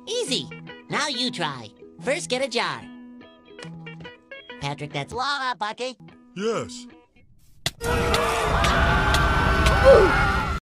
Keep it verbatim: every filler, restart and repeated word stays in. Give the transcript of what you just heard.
Easy. Now you try. First, get a jar. Patrick, that's law, Bucky. Yes.